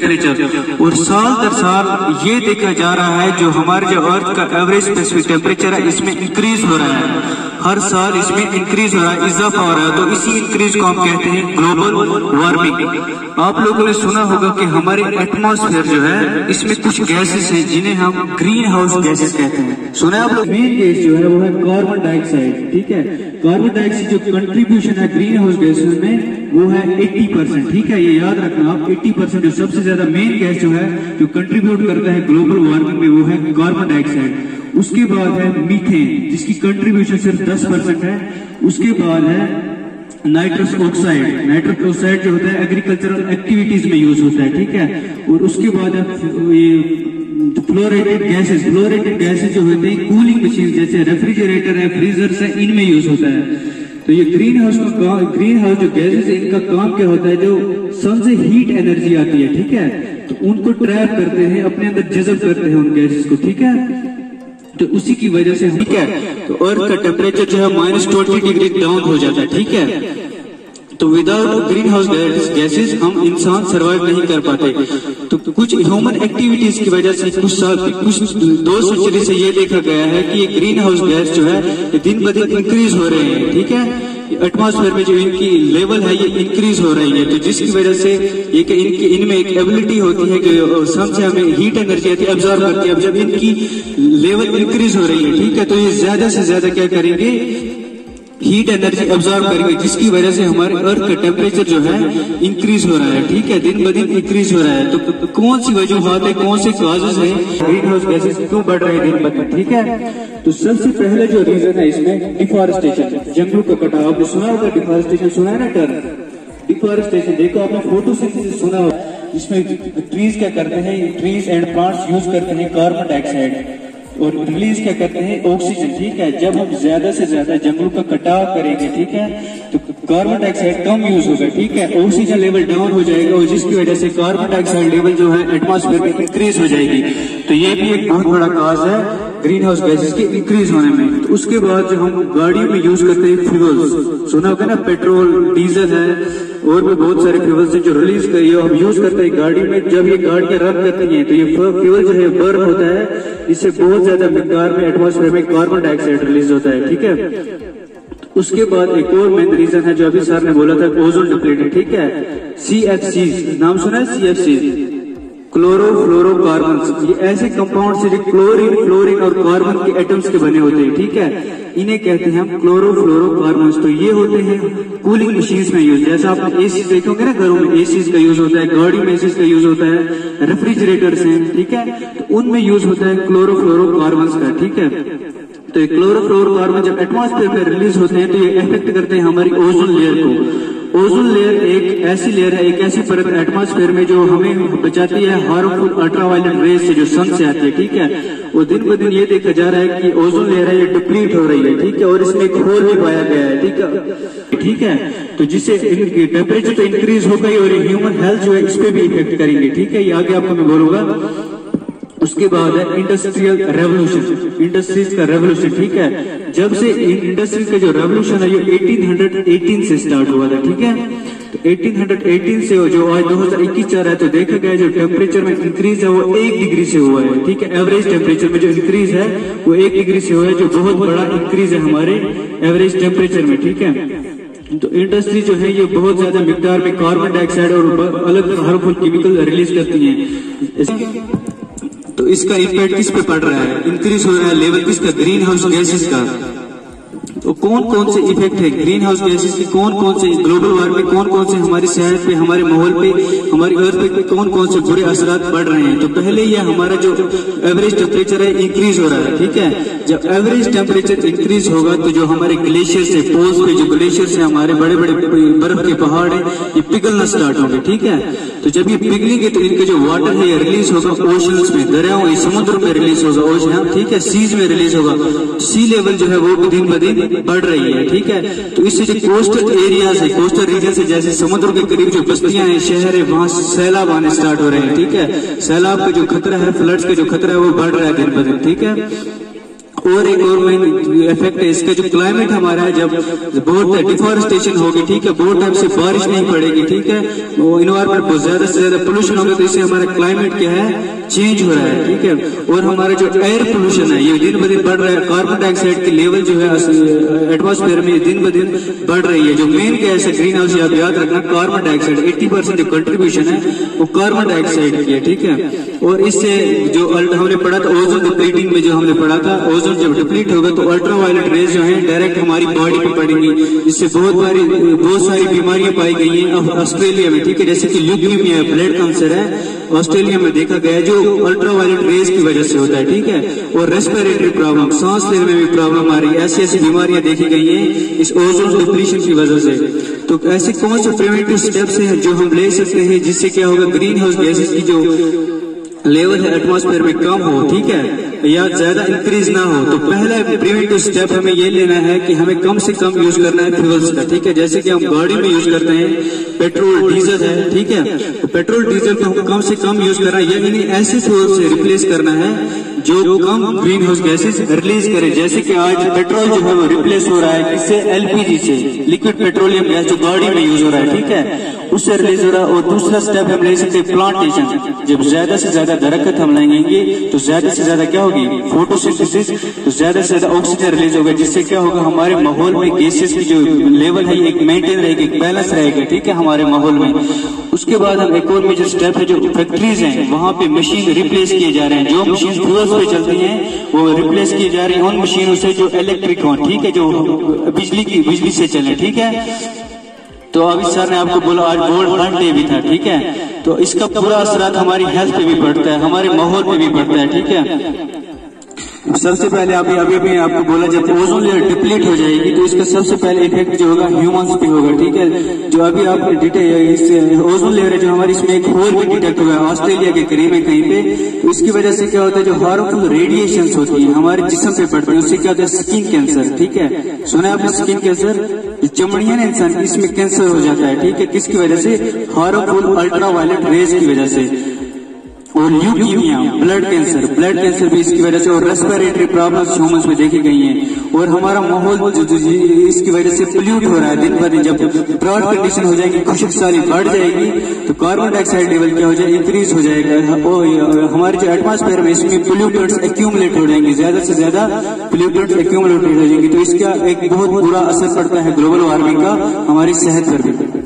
Temperature, और साल दर साल ये देखा जा रहा है जो हमारे जो अर्थ का एवरेज स्पेसिफिक टेम्परेचर है इसमें इंक्रीज हो रहा है, हर साल इसमें इंक्रीज हो रहा है, इजाफा हो रहा है। तो इसी इंक्रीज को हम कहते हैं ग्लोबल वार्मिंग। आप लोगों ने सुना होगा कि हमारे एटमॉस्फेयर जो है इसमें कुछ गैसेस हैं जिन्हें हम ग्रीन हाउस गैसेस कहते हैं। सुना है आप लोग? मेन गैस जो है वो है कार्बन डाइऑक्साइड, ठीक है। कार्बन डाइऑक्साइड जो कंट्रीब्यूशन है ग्रीन हाउस गैसेस में वो है 80%, ठीक है। ये याद रखना आप, 80% जो सबसे ज्यादा मेन गैस जो है जो कंट्रीब्यूट करता है ग्लोबल वार्मिंग में वो है कार्बन डाइऑक्साइड। उसके बाद है मीथेन जिसकी कंट्रीब्यूशन सिर्फ 10% है। उसके बाद है नाइट्रस ऑक्साइड। नाइट्रस ऑक्साइड जो होता है एग्रीकल्चरल एक्टिविटीज में यूज होता है, ठीक है। और उसके बाद है ये फ्लोरेटेड गैसेस। फ्लोरेटेड गैसेस जो होते हैं कूलिंग मशीन जैसे रेफ्रिजरेटर है, फ्रीजर्स है, इनमें यूज होता है। तो ये ग्रीन हाउस जो गैसेस है इनका काम क्या होता है, जो सन से हीट एनर्जी आती है, ठीक है, तो उनको ट्रैप करते हैं, अपने अंदर जज़ब करते हैं उन गैसेस को, ठीक है। तो उसी की वजह से ठीक है तो अर्थ का टेम्परेचर जो है -20 डिग्री डाउन हो जाता है, ठीक है। तो विदाउट ग्रीन हाउस गैसेस हम इंसान सर्वाइव नहीं कर पाते। तो कुछ ह्यूमन एक्टिविटीज की वजह से कुछ 2 सेंचुरी से ये देखा गया है कि ये ग्रीन हाउस गैस जो है ये दिन ब दिन इंक्रीज हो रहे हैं, ठीक है। एटमॉस्फेयर में जो इनकी लेवल है ये इंक्रीज हो रही है, तो जिसकी वजह से ये कि इनमें एक एबिलिटी होती है कि सन से हमें हीट एनर्जी आती है, एब्जॉर्ब करती है। अब जब इनकी लेवल इंक्रीज हो रही है, ठीक है, तो ये ज्यादा से ज्यादा क्या करेंगे, हीट एनर्जी एब्जॉर्ब करेंगे, जिसकी वजह से हमारे अर्थ का टेम्परेचर जो है इंक्रीज हो रहा है, ठीक है, दिन ब दिन इंक्रीज हो रहा है। तो कौन सी वजूहात है, कौन से कॉजेज है ग्रीन हाउस गैसेस क्यों बढ़ रहे हैं दिन ब दिन, ठीक है। तो सबसे पहले जो रीजन है इसमें डिफॉरेस्टेशन, जंगलों का कटाव। आपने सुना होगा डिफॉरेस्टेशन, सुना है ना टर्म डिफॉरेस्टेशन? देखो आपने फोटोसिंथेसिस सुना होगा, इसमें ट्रीज क्या करते हैं, ट्रीज एंड प्लांट्स यूज करते हैं कार्बन डाइऑक्साइड और रिलीज क्या करते हैं, ऑक्सीजन, ठीक है। जब हम ज्यादा से ज्यादा जंगलों का कटाव करेंगे, ठीक है, तो कार्बन डाइऑक्साइड कम यूज होगा, ठीक है, ऑक्सीजन लेवल डाउन हो जाएगा और जिसकी वजह से कार्बन डाइऑक्साइड लेवल जो है एटमॉस्फेयर में इंक्रीज हो जाएगी। तो ये भी एक बहुत बड़ा काज है ग्रीन हाउस गैसेस के इंक्रीज होने में। तो उसके बाद जो हम गाड़ियों में यूज करते हैं फ्यूल्स, सुना होगा ना, पेट्रोल, डीजल है और भी बहुत सारे फ्यूल्स हैं जो रिलीज हम यूज करते हैं गाड़ी में। जब ये गाड़ियां रन करती हैं तो ये फ्यूल जो है बर्न होता है, इससे बहुत ज्यादा मिकदार में एटमॉस्फेयर में कार्बन डाइऑक्साइड रिलीज होता है, ठीक है। उसके बाद एक और मेन रीजन है जो अभी सर ने बोला था, ओजोन डिप्लीशन, ठीक है। CFC नाम सुना है, CFC क्लोरोफ्लोरोकार्बन। ये ऐसे कंपाउंड से जो क्लोरीन, फ्लोरीन और कार्बन के एटम्स के बने होते हैं, ठीक है, इन्हें कहते हैं हम क्लोरोफ्लोरोकार्बन। तो ये होते हैं कूलिंग मशीन्स में यूज, जैसे आपने एसी देखे होंगे ना, घरों में एसीज का यूज होता है, गाड़ी में एसीज का यूज होता है, रेफ्रिजरेटर्स हैं, ठीक है, तो उनमें यूज होता है क्लोरोफ्लोरोकार्बन का, ठीक है। तो ये क्लोरोफ्लोरोकार्बन जब एटमॉस्फेयर में रिलीज होते हैं तो ये इफेक्ट करते हैं हमारी ओजोन लेयर को। ओजोन लेयर एक ऐसी लेयर है, एक ऐसी परत एटमॉस्फेयर में जो हमें बचाती है हार्मफुल अल्ट्रावायलेट रेज से जो सन से आती है, ठीक है। और दिन ब दिन ये देखा जा रहा है कि ओजोन लेयर है ये डिप्लीट हो रही है, ठीक है, और इसमें एक होल भी पाया गया है, ठीक है। तो जिससे टेम्परेचर तो इंक्रीज हो गई और ह्यूमन हेल्थ जो है इस पे भी इफेक्ट करेंगे, ठीक है। ये आगे आपको मैं बोलूंगा। उसके बाद है इंडस्ट्रियल रेवोल्यूशन, इंडस्ट्रीज का रेवोल्यूशन, ठीक है। जब से इंडस्ट्रीज का जो रेवोल्यूशन है ये 1818 से स्टार्ट हुआ था, ठीक है। तो 1818 से जो आज 2021 चल रहा है, तो देखा गया जो टेम्परेचर में इंक्रीज है वो 1 डिग्री से हुआ है, ठीक है। एवरेज टेम्परेचर में जो इंक्रीज है वो 1 डिग्री से हुआ है, जो बहुत बड़ा इंक्रीज है हमारे एवरेज टेम्परेचर में, ठीक है। तो इंडस्ट्री जो है ये बहुत ज्यादा मिकदार में कार्बन डाइऑक्साइड और अलग हार्मफुल केमिकल रिलीज करती है। तो इसका इम्पैक्ट किस पे पड़ रहा है, इंक्रीज हो रहा है लेवल किसका, ग्रीन हाउस गैसेस का। तो कौन कौन से इफेक्ट है ग्रीन हाउस गैसेस की, कौन कौन से ग्लोबल वार्मिंग, कौन कौन से हमारी सेहत पे, हमारे माहौल पे, हमारी अर्थ पे कौन कौन से बुरे असरात पड़ रहे हैं। तो पहले ये हमारा जो एवरेज टेम्परेचर है इंक्रीज हो रहा है, ठीक है। जब एवरेज टेम्परेचर इंक्रीज होगा तो जो हमारे ग्लेशियर्स है, पोल्स पे जो ग्लेशियर्स है, हमारे बड़े बड़े बर्फ के पहाड़ है, ये पिघलना स्टार्ट होंगे, ठीक है। तो जब ये पिघलेंगे तो इनके जो वाटर है ये रिलीज होगा ओशंस में, दरियाओं, समुद्र में रिलीज होगा ओशन, ठीक है, सीज में रिलीज होगा। सी लेवल जो है वो भी दिन ब दिन बढ़ रही है, ठीक है। तो इससे जो कोस्टल एरियाज है, कोस्टल रीजन से जैसे समुद्र के करीब जो बस्तियां हैं, शहर है, वहां सैलाब आने स्टार्ट हो रहे हैं, ठीक है। सैलाब का जो खतरा है, फ्लड्स का जो खतरा है वो बढ़ रहा है दिन ब दिन, ठीक है। और एक और मेन इफेक्ट है इसका, जो क्लाइमेट हमारा है, जब बहुत डिफॉरेस्टेशन होगी, ठीक है, बहुत टाइम से बारिश नहीं पड़ेगी, ठीक है, वो इन्वायरमेंट बहुत ज्यादा से ज्यादा पोल्यूशन होगा, तो इससे हमारा क्लाइमेट क्या है, चेंज हो रहा है, ठीक है। और हमारा जो एयर पोल्यूशन है ये दिन ब दिन बढ़ रहा है, कार्बन डाइऑक्साइड की लेवल जो है एटमॉस्फेयर में दिन ब दिन बढ़ रही है। जो मेन गैस है ग्रीन हाउस, आप याद रखना, कार्बन डाइऑक्साइड 80% जो कंट्रीब्यूशन है वो कार्बन डाइऑक्साइड की है, ठीक है। और इससे जो हमने पढ़ा था ओजोन डिप्लीटिंग में, जो हमने पढ़ा था, ओजोन जब डिप्लीट होगा तो अल्ट्रावायलेट रेज जो है डायरेक्ट हमारी बॉडी पे पड़ेंगी, इससे बहुत सारी बीमारियां पाई गई हैं ऑस्ट्रेलिया में, ठीक है, जैसे कि ल्यूकेमिया है, ब्लड कैंसर है, ऑस्ट्रेलिया में देखा गया है, जो अल्ट्रावायलेट रेज की वजह से होता है, ठीक है। और रेस्पिरेटरी प्रॉब्लम, सांस लेने में भी प्रॉब्लम आ रही है, ऐसी बीमारियां देखी गई हैं इस ओजोन डिप्लीशन की वजह से। तो ऐसे कौन से प्रिवेंटिव स्टेप्स हैं जो हम ले सकते हैं जिससे क्या होगा, ग्रीन हाउस गैसेस की जो लेवल है एटमॉस्फेयर में कम हो, ठीक है, या ज्यादा इंक्रीज ना हो। तो पहला प्रिवेंटिव स्टेप हमें ये लेना है कि हमें कम से कम यूज करना है फ्यूल्स का, ठीक है। जैसे कि हम गाड़ी में यूज करते हैं पेट्रोल डीजल है, ठीक है, तो पेट्रोल डीजल को हम कम से कम यूज करना है, या इन्हें ऐसे फ्यूल से रिप्लेस करना है जो कम ग्रीन हाउस गैसेस रिलीज करे। जैसे कि आज पेट्रोल जो है वो रिप्लेस हो रहा है किससे, एलपीजी से, लिक्विड पेट्रोलियम गैस जो गाड़ी में यूज हो रहा है, ठीक है, उससे रिलीज हो रहा है। और दूसरा स्टेप हम ले सकते हैं प्लांटेशन। जब ज्यादा से ज्यादा दरख्त हम लगाएंगे तो ज्यादा से ज्यादा क्या होगी, फोटोसिंथेसिस, तो ज्यादा से ज्यादा ऑक्सीजन रिलीज होगा, जिससे क्या होगा, हमारे माहौल में गैसेस की जो लेवल है एक मेंटेन रहेगी, एक बैलेंस रहेगा, ठीक है, हमारे माहौल में। उसके बाद हम एक और मेजर स्टेप है, जो फैक्ट्रीज हैं वहां पे मशीन रिप्लेस किए जा रहे हैं, जो मशीन फ्यूल्स पे चलती हैं वो रिप्लेस किए जा रही है उन मशीनों से जो इलेक्ट्रिक हो, ठीक है, जो बिजली से चले, ठीक है। तो अभी सर ने आपको बोला आज वर्ल्ड डे भी था, ठीक है, तो इसका पूरा असर हमारी हेल्थ पे भी पड़ता है, हमारे माहौल पे भी पड़ता है, ठीक है। सबसे पहले अभी आपको बोला, जब ओजोन लेयर डिप्लीट हो जाएगी तो इसका सबसे पहले इफेक्ट जो होगा ह्यूमंस पे होगा, ठीक है। जो अभी आप ओजोन लेयर है जो हमारी, इसमें एक होल भी डिटेक्ट हुआ है ऑस्ट्रेलिया के करीब है कहीं पे, तो इसकी वजह से क्या होता है, जो हार्मफुल रेडिएशंस होती है हमारे जिस्म पे पड़ती है, उससे क्या होता है, स्किन कैंसर, ठीक है, सुना है आपने स्किन कैंसर, चमड़ी है ना इंसान की, इसमें कैंसर हो जाता है, ठीक है, किसकी वजह से, हार्मफुल अल्ट्रावायलेट रेज की वजह से। और ल्यूकेमिया, ब्लड कैंसर भी इसकी वजह से, और रेस्पिरेटरी प्रॉब्लम्स ह्यूमंस में देखी गई हैं। और हमारा माहौल इसकी वजह से पोल्यूट हो रहा है दिन ब दिन। जब ड्राउट कंडीशन हो जाएगी, खुशक साली बढ़ जाएगी, तो कार्बन डाइऑक्साइड लेवल क्या हो जाएगा, इंक्रीज हो जाएगा। और हमारे जो एटमॉस्फेयर में इसमें पोल्यूटेंट्स एक्यूमुलेट हो जाएंगे, ज्यादा से ज्यादा पोल्यूटेंट्स एक्यूमुलेट हो जाएंगे, तो इसका एक बहुत बुरा असर पड़ता है ग्लोबल वार्मिंग का हमारी सेहत पर भी।